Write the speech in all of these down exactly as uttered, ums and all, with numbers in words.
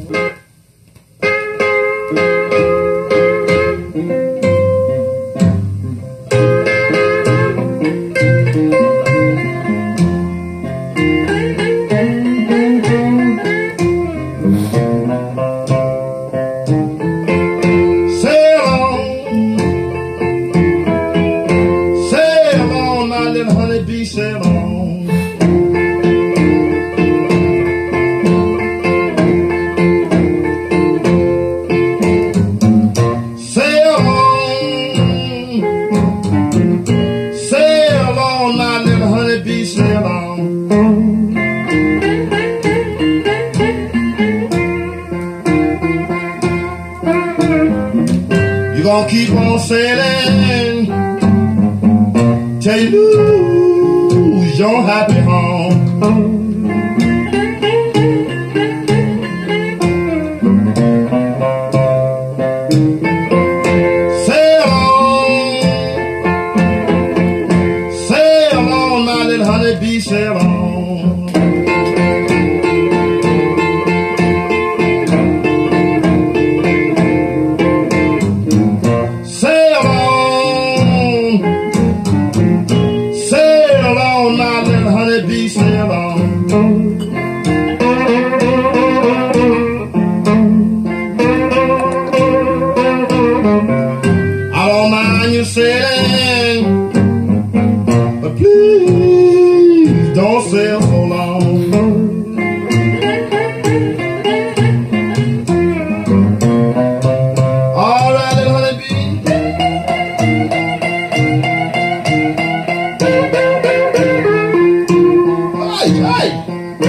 Sail on. Sail on. Sail on, my little honeybee, sail on. You gonna keep on sailing till you lose your happy home. Sail on, sail on, my little honeybee, sail on. Sail on, sail on, my little honeybee, sail on. I don't mind you sailing, but please don't sail so long. All right, little honeybee. Hey, hey.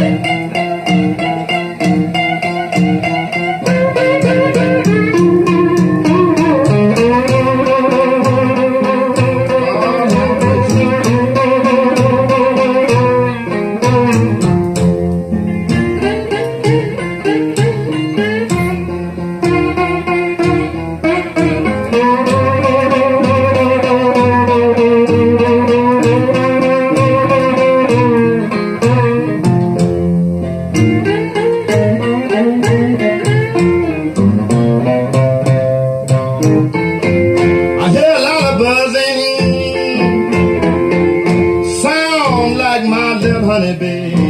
I hear a lot of buzzing, sound like my little honeybee.